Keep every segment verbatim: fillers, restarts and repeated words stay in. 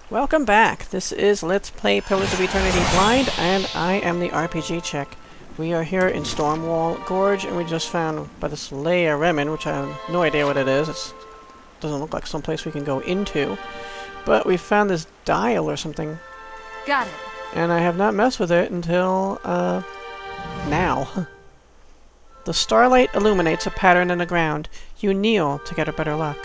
Welcome back. This is Let's Play Pillars of Eternity Blind, and I am the R P G Chick. We are here in Stormwall Gorge, and we just found by this Leia Remen, which I have no idea what it is. It doesn't look like someplace we can go into. But we found this dial or something. Got it. And I have not messed with it until, uh, now. The starlight illuminates a pattern in the ground. You kneel to get a better luck.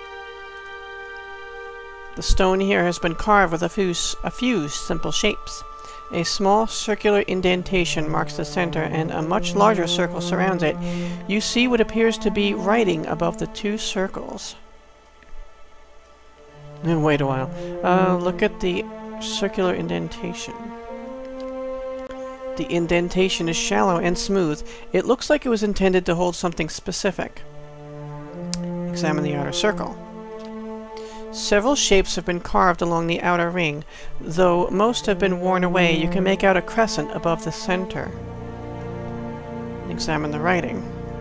The stone here has been carved with a few, a few simple shapes. A small circular indentation marks the center, and a much larger circle surrounds it. You see what appears to be writing above the two circles. And wait a while. Uh, look at the circular indentation. The indentation is shallow and smooth. It looks like it was intended to hold something specific. Examine the outer circle. Several shapes have been carved along the outer ring. Though most have been worn away, you can make out a crescent above the center. Examine the writing.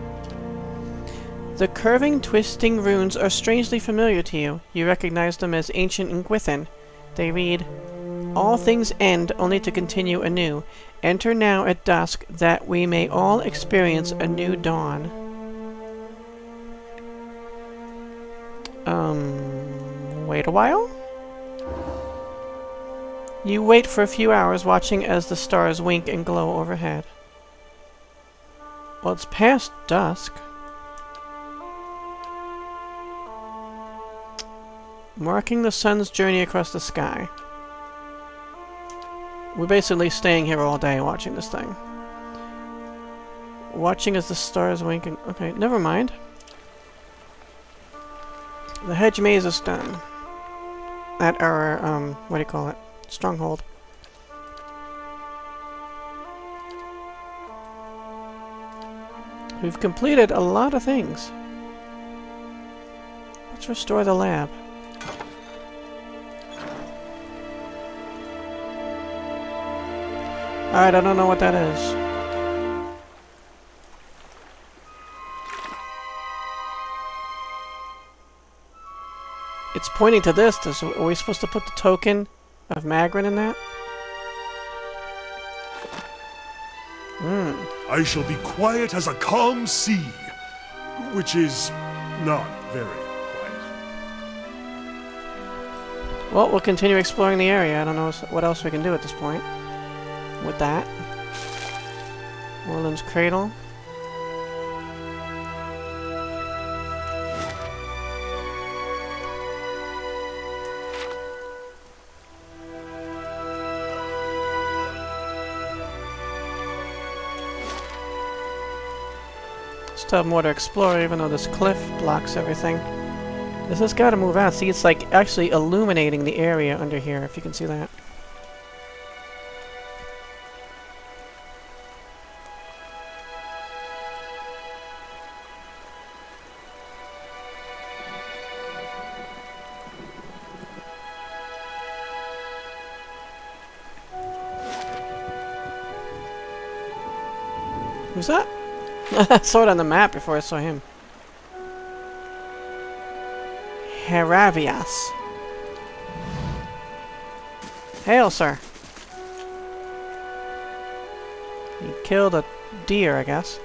The curving, twisting runes are strangely familiar to you. You recognize them as ancient Inquithan. They read, "All things end only to continue anew. Enter now at dusk, that we may all experience a new dawn." Um... Wait a while? You wait for a few hours, watching as the stars wink and glow overhead. Well, it's past dusk. Marking the sun's journey across the sky. We're basically staying here all day watching this thing. Watching as the stars wink and... Okay, never mind. The hedge maze is done. At our, um, what do you call it? Stronghold. We've completed a lot of things. Let's restore the lab. Alright, I don't know what that is. It's pointing to this. Does, are we supposed to put the token of Magrin in that? Hmm. I shall be quiet as a calm sea, which is not very quiet. Well, we'll continue exploring the area. I don't know what else we can do at this point. With that. Orland's Cradle. Still have more to explore, even though this cliff blocks everything. This has got to move out. See, it's like actually illuminating the area under here, if you can see that. Who's that? I saw it on the map before I saw him. Hiravias. Hail, sir. He killed a deer, I guess.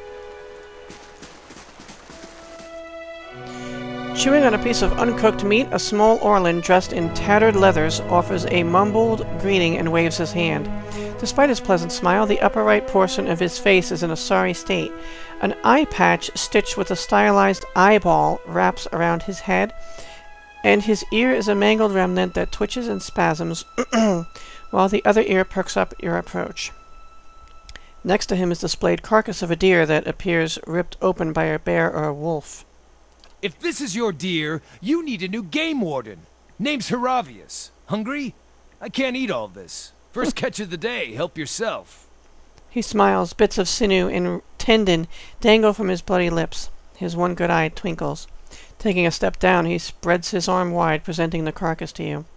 Chewing on a piece of uncooked meat, a small Orland dressed in tattered leathers offers a mumbled greeting and waves his hand. Despite his pleasant smile, the upper right portion of his face is in a sorry state. An eye patch stitched with a stylized eyeball wraps around his head, and his ear is a mangled remnant that twitches and spasms, while the other ear perks up at your approach. Next to him is displayed carcass of a deer that appears ripped open by a bear or a wolf. If this is your deer, you need a new game warden. Name's Hiravias. Hungry? I can't eat all this. First catch of the day, help yourself. He smiles. Bits of sinew and tendon dangle from his bloody lips. His one good eye twinkles. Taking a step down, he spreads his arm wide, presenting the carcass to you.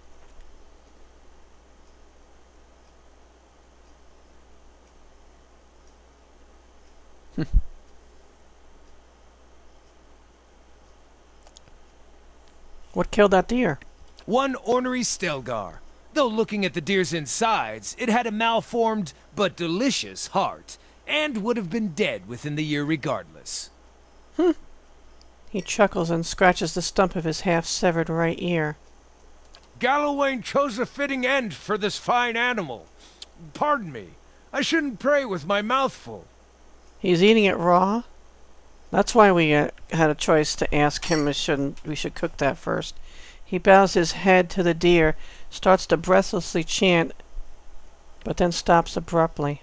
What killed that deer? One ornery Stelgar. Though looking at the deer's insides, it had a malformed but delicious heart, and would have been dead within the year regardless. Hmm. He chuckles and scratches the stump of his half-severed right ear. Gallowayne chose a fitting end for this fine animal. Pardon me, I shouldn't pray with my mouth full. He's eating it raw? That's why we uh, had a choice to ask him we shouldn't we should cook that first. He bows his head to the deer, starts to breathlessly chant, but then stops abruptly.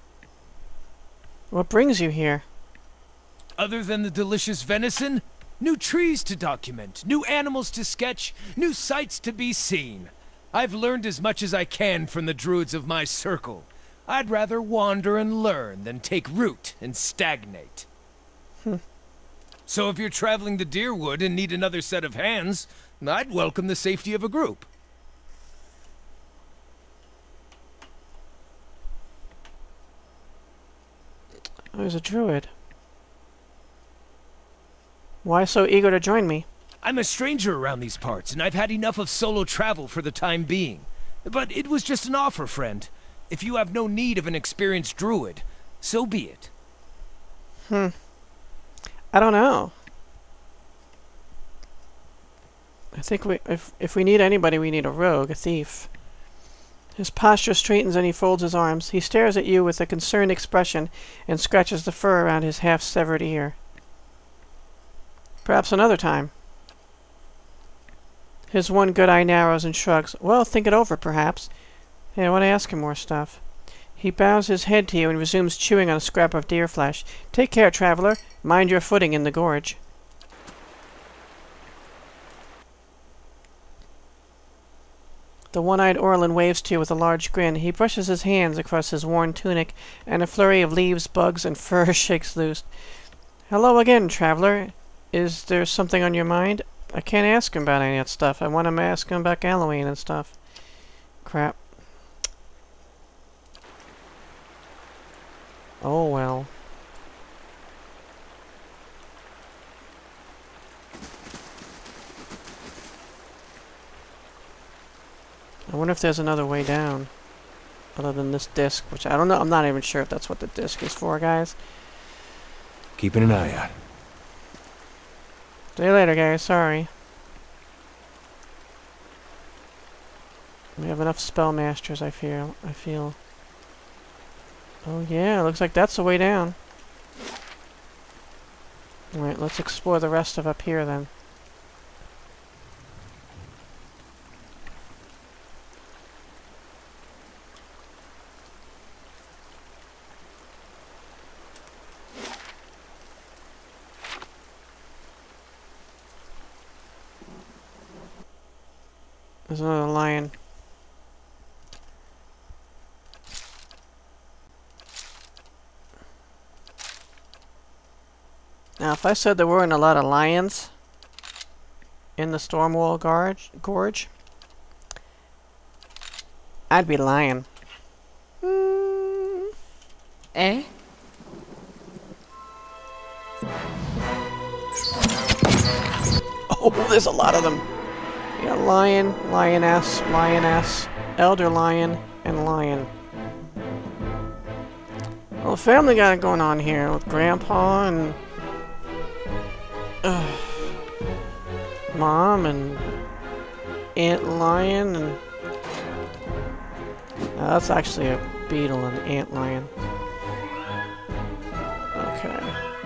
What brings you here? Other than the delicious venison, new trees to document, new animals to sketch, new sights to be seen. I've learned as much as I can from the druids of my circle. I'd rather wander and learn than take root and stagnate. Hmm. So if you're traveling the Deerwood and need another set of hands, I'd welcome the safety of a group. There's a druid. Why so eager to join me? I'm a stranger around these parts, and I've had enough of solo travel for the time being. But it was just an offer, friend. If you have no need of an experienced druid, so be it. Hmm. I don't know. I think we, if, if we need anybody, we need a rogue, a thief. His posture straightens and he folds his arms. He stares at you with a concerned expression and scratches the fur around his half-severed ear. Perhaps another time. His one good eye narrows and shrugs. Well, think it over, perhaps. Hey, I want to ask him more stuff. He bows his head to you and resumes chewing on a scrap of deer flesh. Take care, traveler. Mind your footing in the gorge. The one-eyed Orlin waves to you with a large grin. He brushes his hands across his worn tunic, and a flurry of leaves, bugs, and fur shakes loose. Hello again, traveler. Is there something on your mind? I can't ask him about any of that stuff. I want to ask him about Gallowayne and stuff. Crap. Oh well. I wonder if there's another way down. Other than this disc, which I don't know. I'm not even sure if that's what the disc is for, guys. Keeping an eye out. See you later, guys. Sorry. We have enough spellmasters, I feel. I feel. Oh yeah, looks like that's the way down. Alright, let's explore the rest of up here then. There's another lion. Now, if I said there weren't a lot of lions in the Stormwall Gorge, Gorge, I'd be lying. Mm. Eh? Oh, there's a lot of them. You got lion, lioness, lioness, elder lion, and lion. Well, family got it going on here with Grandpa and uh, Mom and Aunt Lion and uh, that's actually a beetle and Ant Lion. Okay.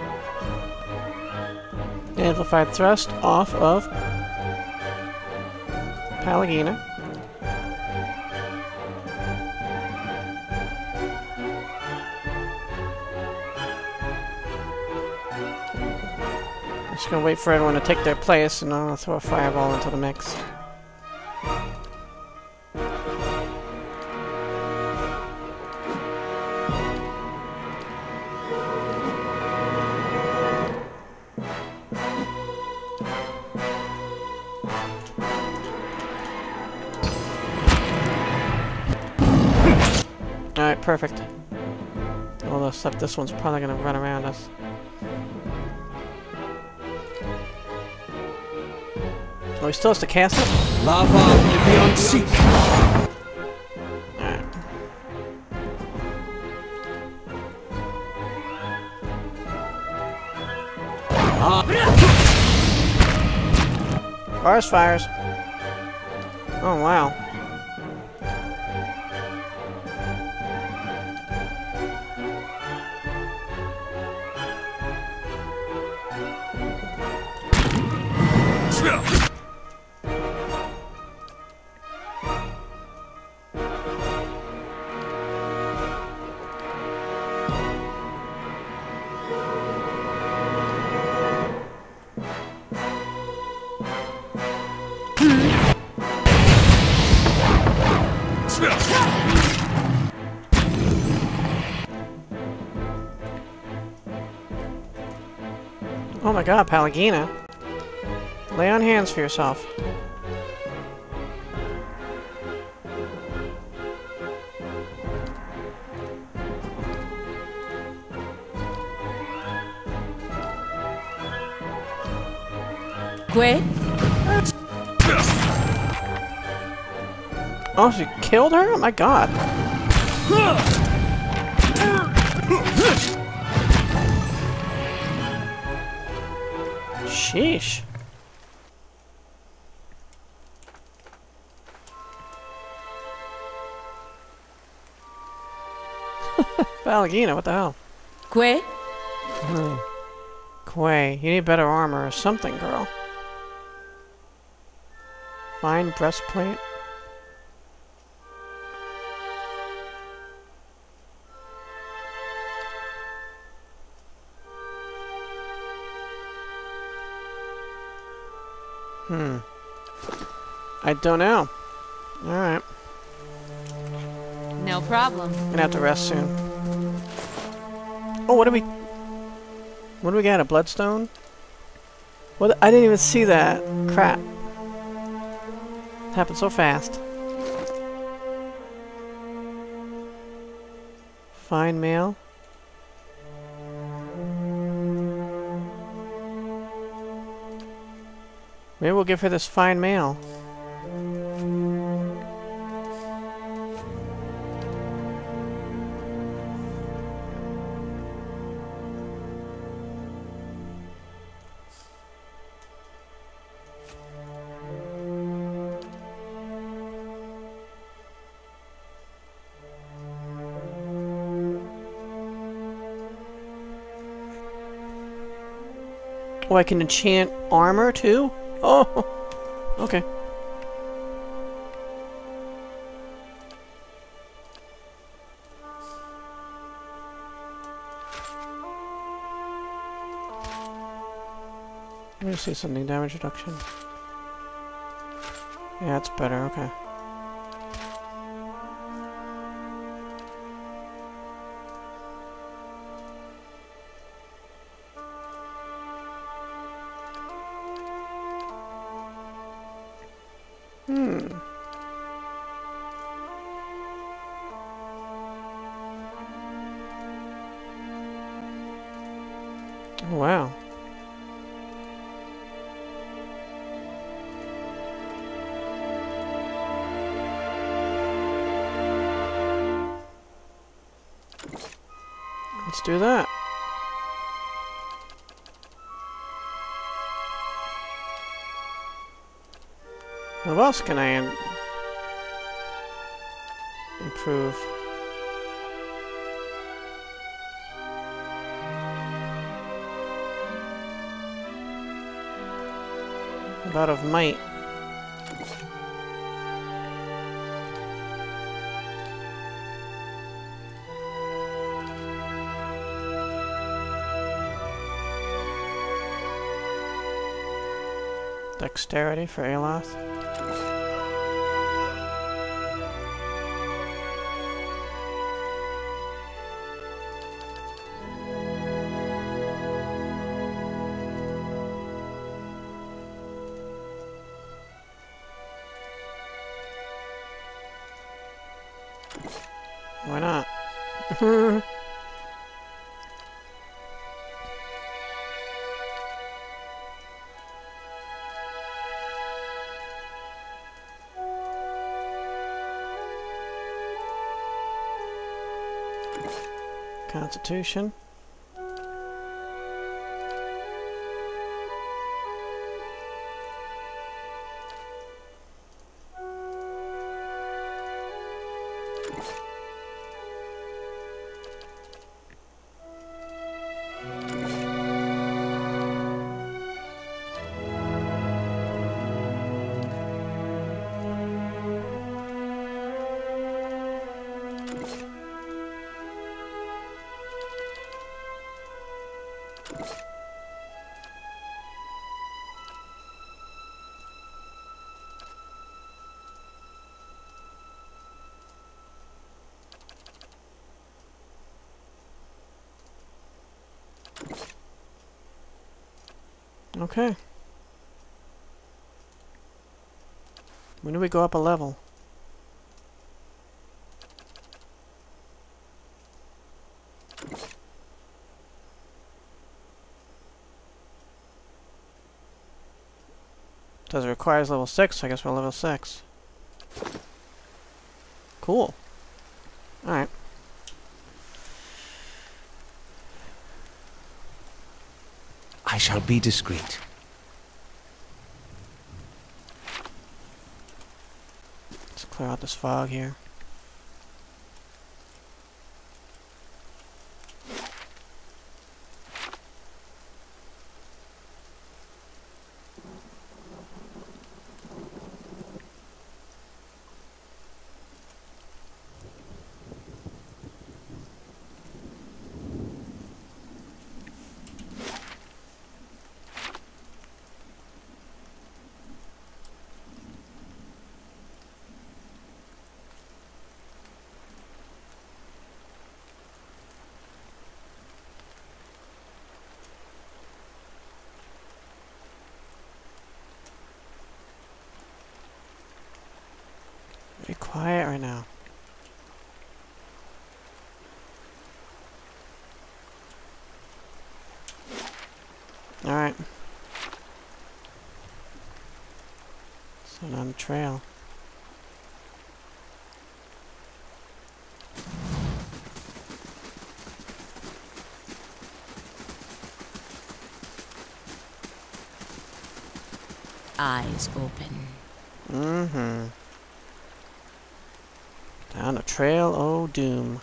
Amplified thrust off of Pallegina. Just gonna wait for everyone to take their place and I'll throw a fireball into the mix. Alright, perfect. Although, except this one's probably gonna run around us. Oh, he still has to cast it? Lava beyond seek. Alright. Forest fires. Oh, wow. Oh my god, Pallegina. Lay on hands for yourself. Gwe? Oh, she killed her? Oh my god. Sheesh. Pallegina, what the hell? Gwe? Hmm. Quay, you need better armor or something, girl. Fine breastplate. Hmm. I don't know. Alright. No problem. Gonna have to rest soon. Oh, what do we... What do we got? A bloodstone? What? I didn't even see that. Crap. It happened so fast. Fine mail. Maybe we'll give her this fine mail. Oh, I can enchant armor too? Oh, okay. Let me see something. Damage reduction. Yeah, it's better. Okay. Hmm. Oh, wow. Let's do that. What else can I im improve? A lot of might. Dexterity for Aloth. Why not? Constitution. Okay. When do we go up a level? Does it requires level six? So I guess we're level six. Cool. Alright. I shall be discreet. Let's clear out this fog here. Very quiet right now. Alright. So on the trail. Eyes open. Mm-hmm. Down a trail o' doom.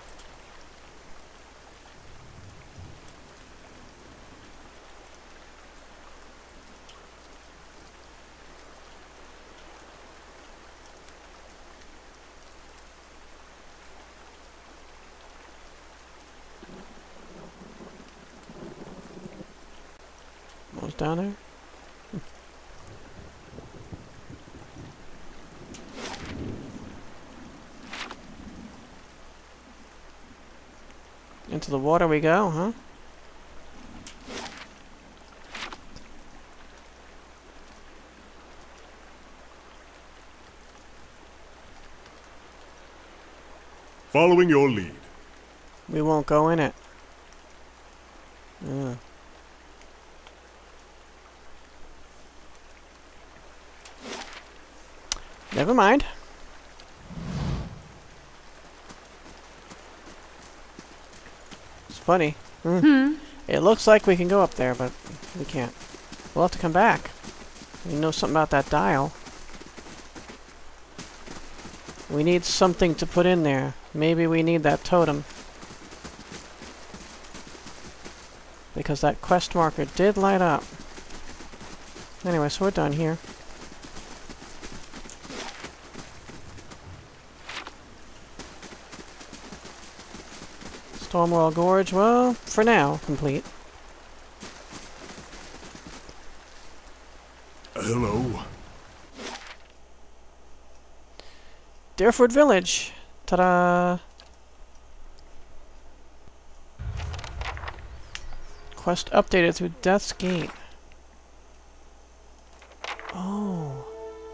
What was down there? Into the water we go, huh? Following your lead. We won't go in it. Yeah. Never mind. Funny. Mm. Hmm. It looks like we can go up there, but we can't. We'll have to come back. We know something about that dial. We need something to put in there. Maybe we need that totem. Because that quest marker did light up. Anyway, so we're done here. Stormwall Gorge, well, for now, complete. Hello. Dyrford Village. Ta-da! Quest updated through Death's Gate. Oh.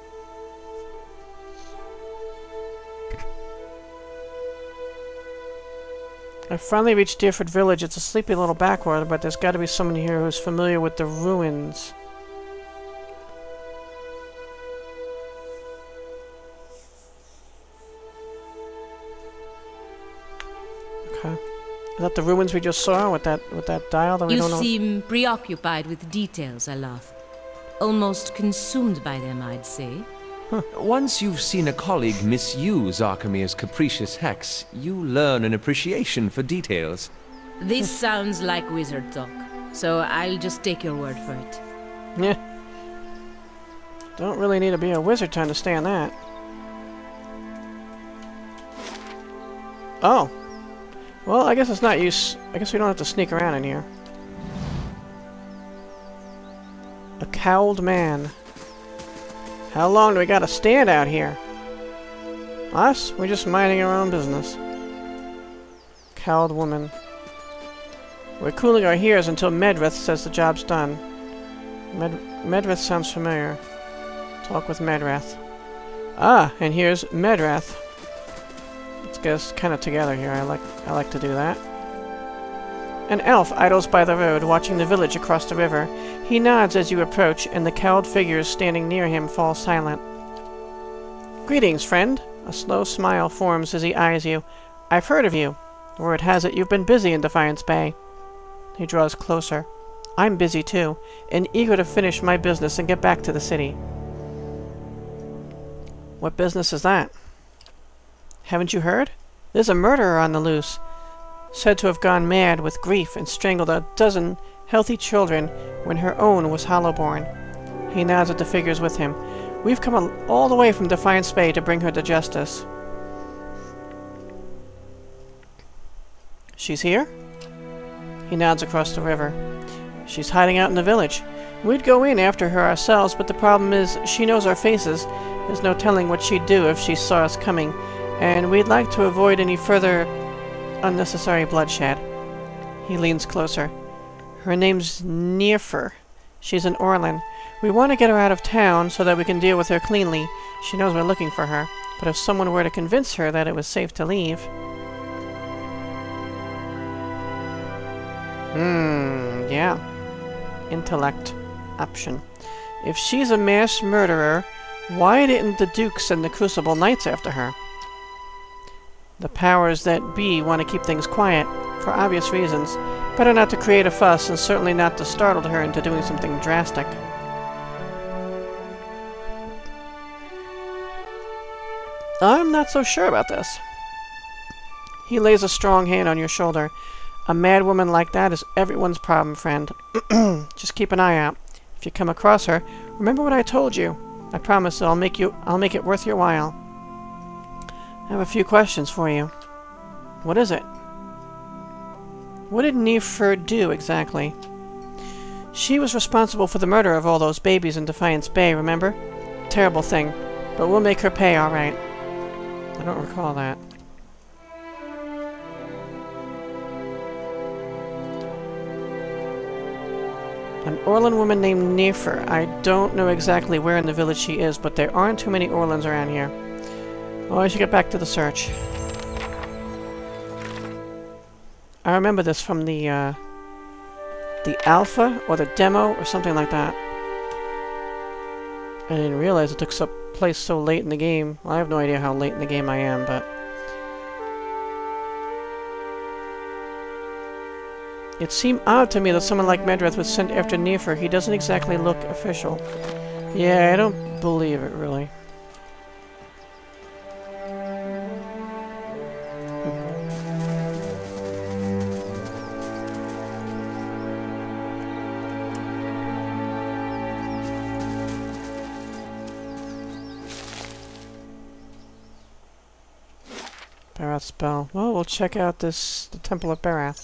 I finally reached Dyrford Village. It's a sleepy little backwater, but there's got to be someone here who's familiar with the ruins. Okay. Is that the ruins we just saw with that with that dial that we You don't know? seem preoccupied with details, Aloth. Almost consumed by them, I'd say. Once you've seen a colleague misuse Archimere's capricious hex, you learn an appreciation for details. This sounds like wizard talk, so I'll just take your word for it. Yeah. Don't really need to be a wizard to understand that. Oh. Well, I guess it's not use. I guess we don't have to sneak around in here. A cowled man. How long do we gotta stand out here? Us? We're just minding our own business. Cowled woman. We're cooling our heels until Medrith says the job's done. Med Medrith sounds familiar. Talk with Medrith. Ah, and here's Medrith. Let's get us kind of together here. I like I like to do that. An elf idles by the road, watching the village across the river. He nods as you approach, and the cowled figures standing near him fall silent. Greetings, friend. A slow smile forms as he eyes you. I've heard of you. Word has it you've been busy in Defiance Bay. He draws closer. I'm busy too, and eager to finish my business and get back to the city. What business is that? Haven't you heard? There's a murderer on the loose. Said to have gone mad with grief and strangled a dozen healthy children when her own was hollowborn. He nods at the figures with him. We've come a all the way from Defiance Bay to bring her to justice. She's here? He nods across the river. She's hiding out in the village. We'd go in after her ourselves, but the problem is she knows our faces. There's no telling what she'd do if she saw us coming, and we'd like to avoid any further unnecessary bloodshed. He leans closer. Her name's Dyrford. She's an Orlin. We want to get her out of town so that we can deal with her cleanly. She knows we're looking for her, but if someone were to convince her that it was safe to leave... Hmm, yeah. Intellect. Option. If she's a mass murderer, why didn't the Duke send the Crucible Knights after her? The powers that be want to keep things quiet, for obvious reasons. Better not to create a fuss, and certainly not to startle her into doing something drastic. I'm not so sure about this. He lays a strong hand on your shoulder. A mad woman like that is everyone's problem, friend. Just keep an eye out. If you come across her, remember what I told you. I promise I'll make you I'll make it worth your while. I have a few questions for you. What is it? What did Dyrford do exactly? She was responsible for the murder of all those babies in Defiance Bay, remember? Terrible thing, but we'll make her pay all right. I don't recall that. An Orlin woman named Dyrford. I don't know exactly where in the village she is, but there aren't too many Orlins around here. Oh, I should get back to the search. I remember this from the, uh... the alpha, or the demo, or something like that. I didn't realize it took so place so late in the game. Well, I have no idea how late in the game I am, but... It seemed odd to me that someone like Medrith would send after Dyrford. He doesn't exactly look official. Yeah, I don't believe it, really. Barath spell. Well, we'll check out this, the Temple of Barath.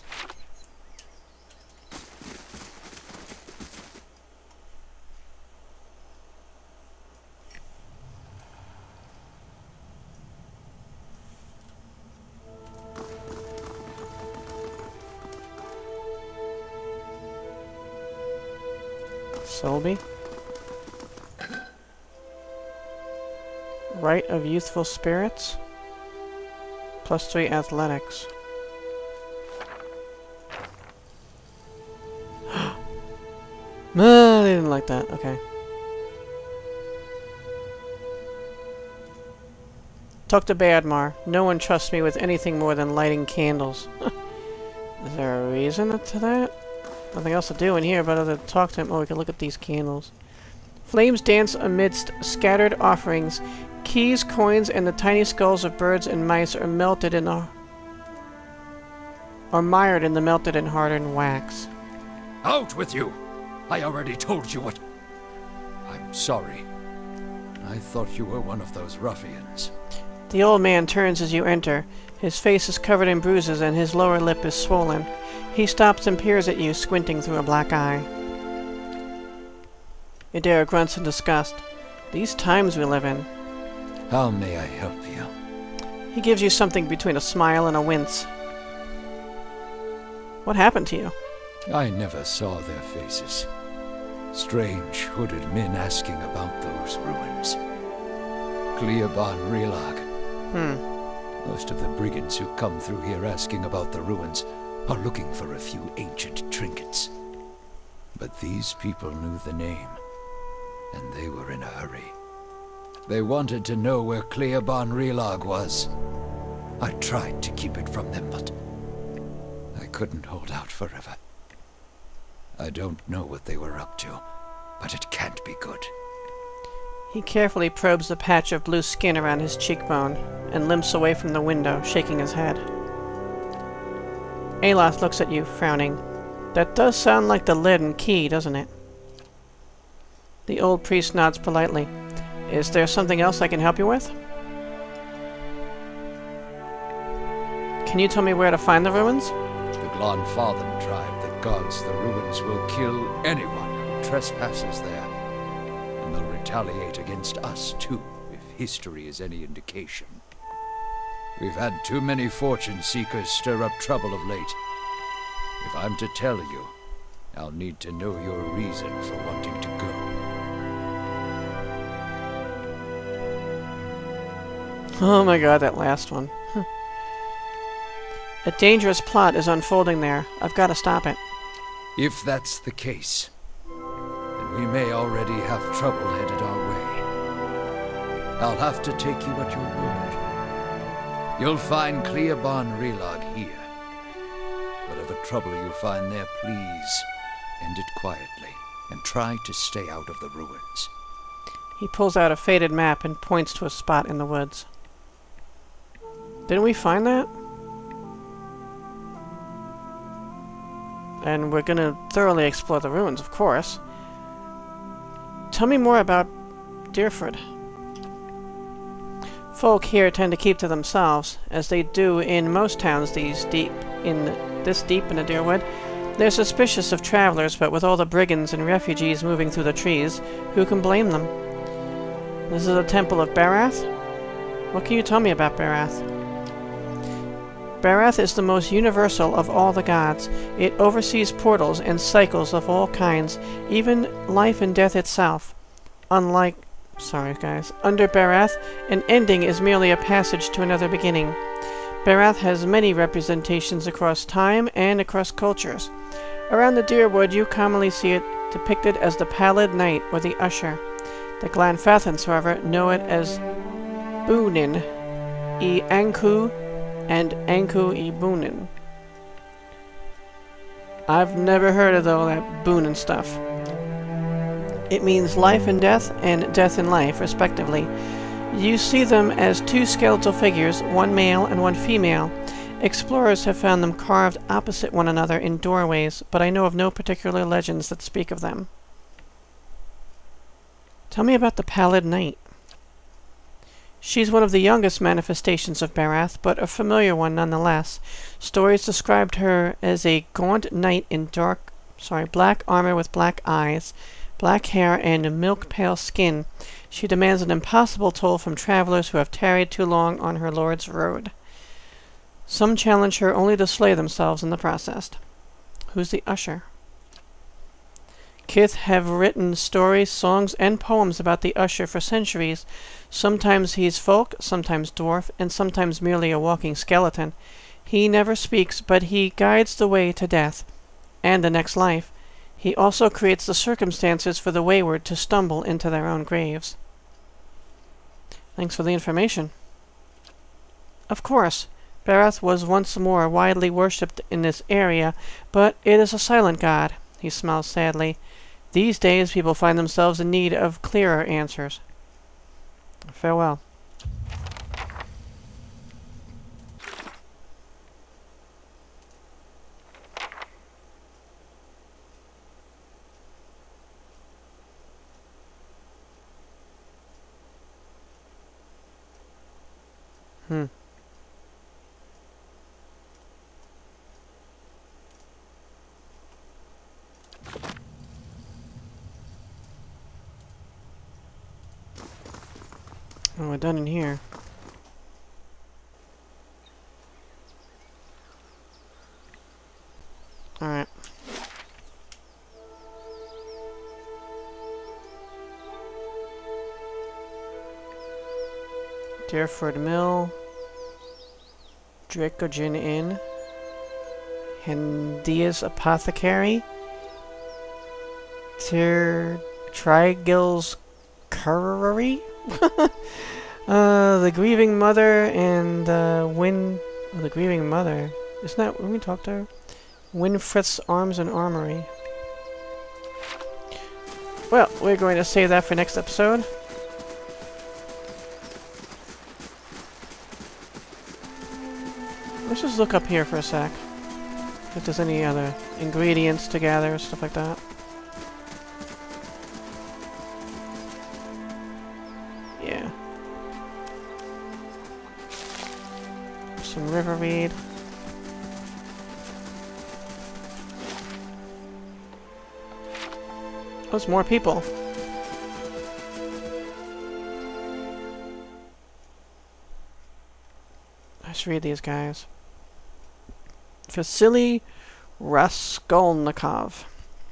Selby. Rite of Youthful Spirits. Plus three athletics. No, they didn't like that. Okay. Talk to Badmar. No one trusts me with anything more than lighting candles. Is there a reason to that? Nothing else to do in here but other than talk to him. Oh, we can look at these candles. Flames dance amidst scattered offerings. Keys, coins, and the tiny skulls of birds and mice are melted in the... are mired in the melted and hardened wax. Out with you! I already told you what... I'm sorry. I thought you were one of those ruffians. The old man turns as you enter. His face is covered in bruises and his lower lip is swollen. He stops and peers at you, squinting through a black eye. Idera grunts in disgust. These times we live in. How may I help you? He gives you something between a smile and a wince. What happened to you? I never saw their faces. Strange, hooded men asking about those ruins. Cleoban Relag. Hmm. Most of the brigands who come through here asking about the ruins are looking for a few ancient trinkets. But these people knew the name, and they were in a hurry. They wanted to know where Cleoban Relag was. I tried to keep it from them, but I couldn't hold out forever. I don't know what they were up to, but it can't be good. He carefully probes the patch of blue skin around his cheekbone and limps away from the window, shaking his head. Aloth looks at you, frowning. That does sound like the leaden key, doesn't it? The old priest nods politely. Is there something else I can help you with? Can you tell me where to find the ruins? The Glamfellen tribe that guards the ruins will kill anyone who trespasses there. And they'll retaliate against us, too, if history is any indication. We've had too many fortune seekers stir up trouble of late. If I'm to tell you, I'll need to know your reason for wanting to go. Oh my god, that last one. Huh. A dangerous plot is unfolding there. I've got to stop it. If that's the case, then we may already have trouble headed our way. I'll have to take you at your word. You'll find Cleoban Relag here. Whatever trouble you find there, please end it quietly and try to stay out of the ruins. He pulls out a faded map and points to a spot in the woods. Didn't we find that? And we're gonna thoroughly explore the ruins, of course. Tell me more about Dyrford. Folk here tend to keep to themselves, as they do in most towns these deep in this deep in the Dyrwood. They're suspicious of travelers, but with all the brigands and refugees moving through the trees, who can blame them? This is a temple of Barath? What can you tell me about Barath? Barath is the most universal of all the gods. It oversees portals and cycles of all kinds, even life and death itself. Unlike... sorry guys. Under Barath, an ending is merely a passage to another beginning. Barath has many representations across time and across cultures. Around the Dyrwood, you commonly see it depicted as the Pallid Knight or the Usher. The Glamfellens, however, know it as Boonin, e Anku, and Anku e Boonin. I've never heard of all that Boonin stuff. It means life and death and death and life, respectively. You see them as two skeletal figures, one male and one female. Explorers have found them carved opposite one another in doorways, but I know of no particular legends that speak of them. Tell me about the Pallid Knight. She's one of the youngest manifestations of Barath, but a familiar one nonetheless. Stories described her as a gaunt knight in dark, sorry, black armor with black eyes, black hair, and milk-pale skin. She demands an impossible toll from travelers who have tarried too long on her lord's road. Some challenge her only to slay themselves in the process. Who's the Usher? Kith have written stories, songs, and poems about the Usher for centuries. Sometimes he's folk, sometimes dwarf, and sometimes merely a walking skeleton. He never speaks, but he guides the way to death and the next life. He also creates the circumstances for the wayward to stumble into their own graves. Thanks for the information. Of course. Barath was once more widely worshipped in this area, but it is a silent god. He smiles sadly. These days, people find themselves in need of clearer answers. Farewell. Hmm. Oh, we're done in here. Alright. Dyrford Mill. Dracogen Inn. Hendia's Apothecary. Ter Trigill's Curry. uh, the Grieving Mother and uh, Win. Oh, the Grieving Mother. Isn't that when we talked to her? Winfrith's Arms and Armory. Well, we're going to save that for next episode. Let's just look up here for a sec. If there's any other ingredients to gather, stuff like that. Yeah. Some river reed. There's more people. Let's read these guys. Vasily Raskolnikov.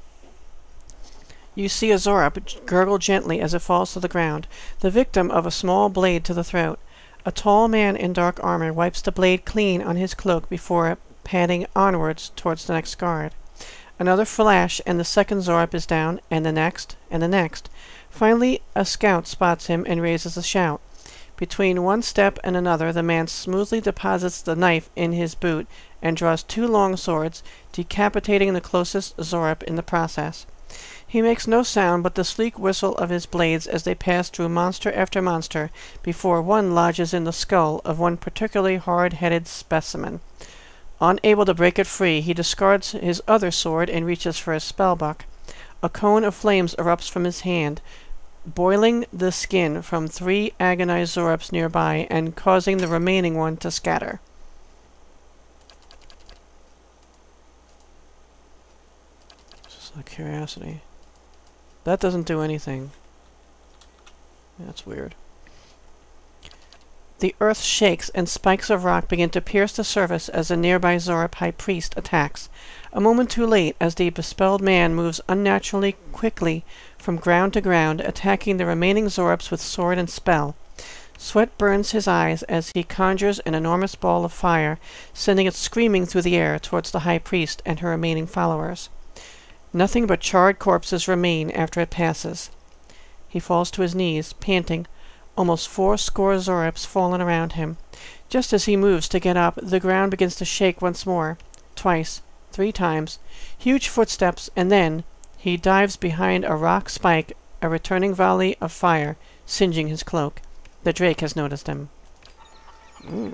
You see a Zorab gurgle gently as it falls to the ground, the victim of a small blade to the throat. A tall man in dark armor wipes the blade clean on his cloak before padding onwards towards the next guard. Another flash and the second Zorab is down, and the next, and the next. Finally, a scout spots him and raises a shout. Between one step and another, the man smoothly deposits the knife in his boot and draws two long swords, decapitating the closest Zorab in the process. He makes no sound but the sleek whistle of his blades as they pass through monster after monster before one lodges in the skull of one particularly hard-headed specimen. Unable to break it free, he discards his other sword and reaches for his spellbuck. A cone of flames erupts from his hand, boiling the skin from three agonized Zorabs nearby and causing the remaining one to scatter. Just out of curiosity. That doesn't do anything. That's weird. The earth shakes and spikes of rock begin to pierce the surface as the nearby Zorab high priest attacks. A moment too late, as the bespelled man moves unnaturally quickly from ground to ground, attacking the remaining Zorabs with sword and spell. Sweat burns his eyes as he conjures an enormous ball of fire, sending it screaming through the air towards the high priest and her remaining followers. Nothing but charred corpses remain after it passes. He falls to his knees, panting, almost four score Zorabs fallen around him. Just as he moves to get up, the ground begins to shake once more, twice, three times, huge footsteps, and then he dives behind a rock spike, a returning volley of fire singeing his cloak. The Drake has noticed him. Ooh.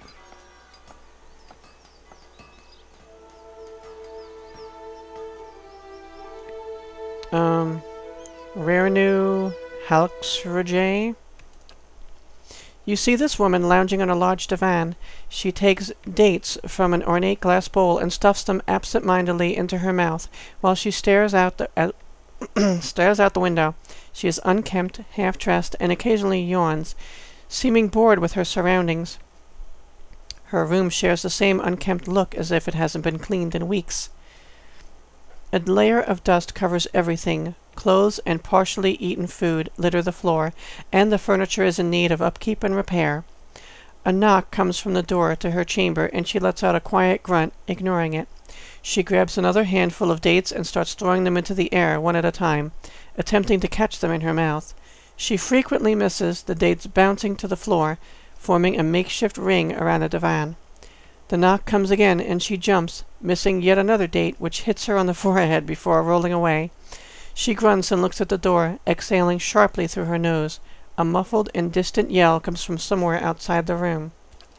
Um, Rarenu Halksrajay. You see this woman lounging on a large divan. She takes dates from an ornate glass bowl and stuffs them absent-mindedly into her mouth while she stares out the uh, stares out the window. She is unkempt, half-dressed, and occasionally yawns, seeming bored with her surroundings. Her room shares the same unkempt look as if it hasn't been cleaned in weeks. A layer of dust covers everything. Clothes and partially eaten food litter the floor, and the furniture is in need of upkeep and repair. A knock comes from the door to her chamber, and she lets out a quiet grunt, ignoring it. She grabs another handful of dates and starts throwing them into the air one at a time, attempting to catch them in her mouth. She frequently misses, the dates bouncing to the floor, forming a makeshift ring around the divan. The knock comes again, and she jumps, missing yet another date, which hits her on the forehead before rolling away. She grunts and looks at the door, exhaling sharply through her nose. A muffled and distant yell comes from somewhere outside the room.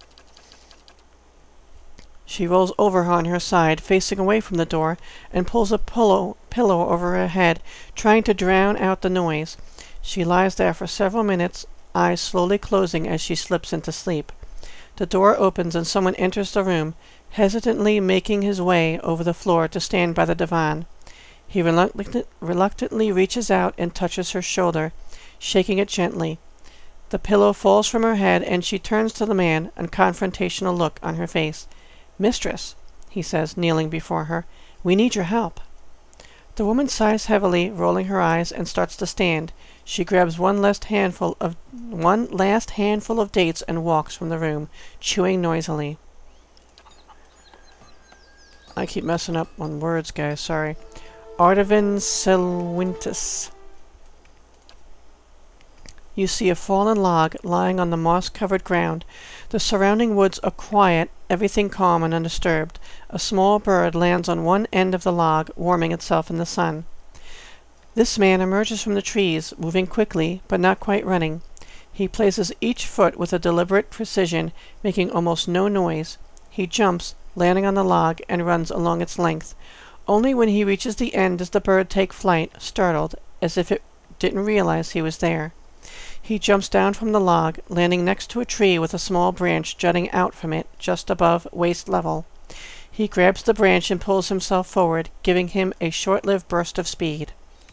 She rolls over on her side, facing away from the door, and pulls a pillow, pillow over her head, trying to drown out the noise. She lies there for several minutes, eyes slowly closing as she slips into sleep. The door opens and someone enters the room, hesitantly making his way over the floor to stand by the divan. He reluctant, reluctantly reaches out and touches her shoulder, shaking it gently. The pillow falls from her head, and she turns to the man, a confrontational look on her face. "Mistress," he says, kneeling before her, "we need your help." The woman sighs heavily, rolling her eyes, and starts to stand. She grabs one last handful of one last handful of dates and walks from the room, chewing noisily. I keep messing up on words, guys. Sorry. Artavan Selwintus. You see a fallen log lying on the moss-covered ground. The surrounding woods are quiet, everything calm and undisturbed. A small bird lands on one end of the log, warming itself in the sun. This man emerges from the trees, moving quickly, but not quite running. He places each foot with a deliberate precision, making almost no noise. He jumps, landing on the log, and runs along its length. Only when he reaches the end does the bird take flight, startled, as if it didn't realize he was there. He jumps down from the log, landing next to a tree with a small branch jutting out from it, just above waist level. He grabs the branch and pulls himself forward, giving him a short-lived burst of speed.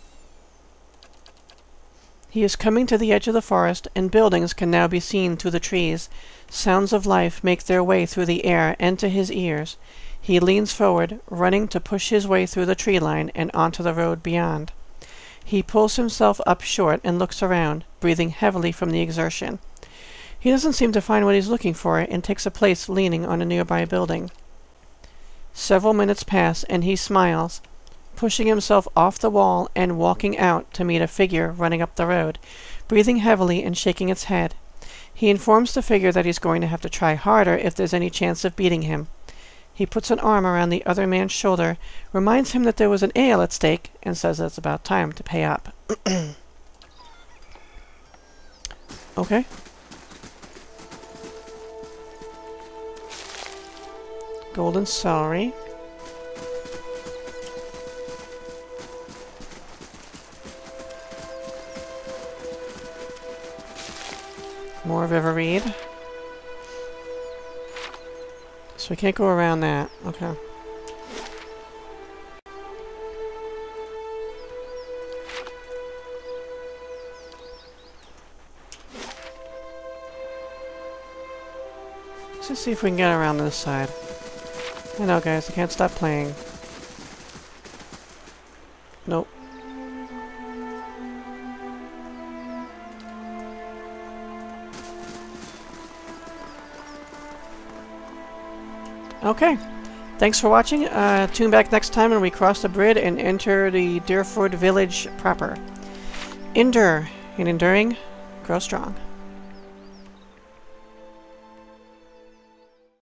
He is coming to the edge of the forest, and buildings can now be seen through the trees. Sounds of life make their way through the air and to his ears. He leans forward, running to push his way through the tree line and onto the road beyond. He pulls himself up short and looks around, breathing heavily from the exertion. He doesn't seem to find what he's looking for, and takes a place leaning on a nearby building. Several minutes pass, and he smiles, pushing himself off the wall and walking out to meet a figure running up the road, breathing heavily and shaking its head. He informs the figure that he's going to have to try harder if there's any chance of beating him. He puts an arm around the other man's shoulder, reminds him that there was an ale at stake, and says it's about time to pay up. Okay. Golden celery. More Viverreed. So we can't go around that. Okay. Let's just see if we can get around this side. I know, guys, I can't stop playing. Nope. Okay. Thanks for watching. Uh, tune back next time when we cross the bridge and enter the Dyrford village proper. Endure. In enduring, grow strong.